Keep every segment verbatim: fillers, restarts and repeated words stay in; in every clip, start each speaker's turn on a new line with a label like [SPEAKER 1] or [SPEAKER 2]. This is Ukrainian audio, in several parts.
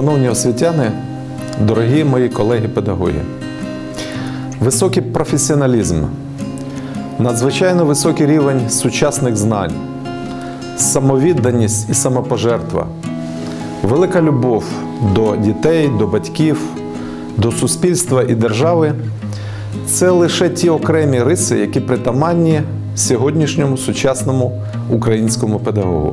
[SPEAKER 1] Шановні освітяни, дорогі мої колеги-педагоги, високий професіоналізм, надзвичайно високий рівень сучасних знань, самовідданість і самопожертва, велика любов до дітей, до батьків, до суспільства і держави – це лише ті окремі риси, які притаманні сьогоднішньому сучасному українському педагогу.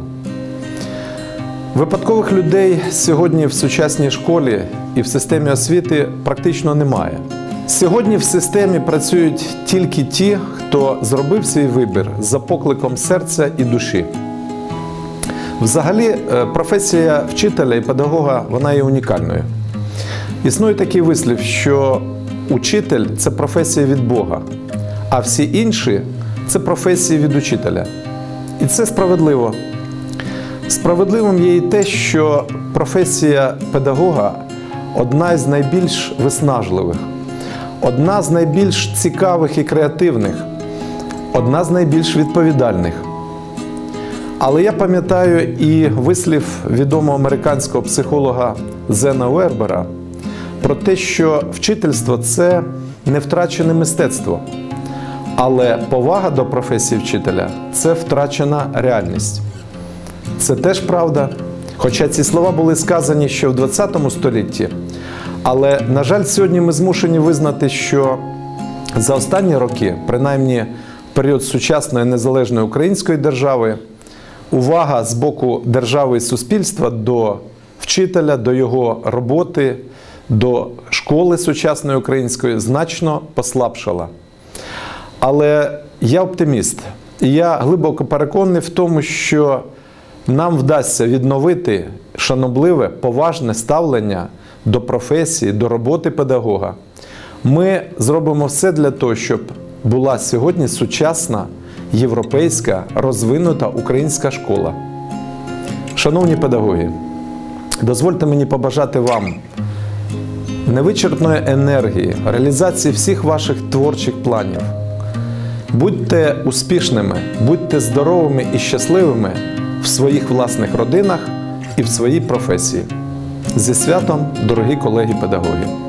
[SPEAKER 1] Випадкових людей сьогодні в сучасній школі і в системі освіти практично немає. Сьогодні в системі працюють тільки ті, хто зробив свій вибір за покликом серця і душі. Взагалі, професія вчителя і педагога, вона є унікальною. Існує такий вислів, що учитель – це професія від Бога, а всі інші – це професії від учителя. І це справедливо. Справедливим є і те, що професія педагога – одна з найбільш виснажливих, одна з найбільш цікавих і креативних, одна з найбільш відповідальних. Але я пам'ятаю і вислів відомого американського психолога Зена Уербера про те, що вчительство – це не втрачене мистецтво, але повага до професії вчителя – це втрачена реальність. Це теж правда, хоча ці слова були сказані ще в двадцятому столітті. Але, на жаль, сьогодні ми змушені визнати, що за останні роки, принаймні в період сучасної незалежної української держави, увага з боку держави і суспільства до вчителя, до його роботи, до школи сучасної української значно послабшала. Але я оптиміст, і я глибоко переконаний в тому, що нам вдасться відновити шанобливе, поважне ставлення до професії, до роботи педагога. Ми зробимо все для того, щоб була сьогодні сучасна, європейська, розвинута українська школа. Шановні педагоги, дозвольте мені побажати вам невичерпної енергії, реалізації всіх ваших творчих планів. Будьте успішними, будьте здоровими і щасливими в своїх власних родинах і в своїй професії. Зі святом, дорогі колеги-педагоги!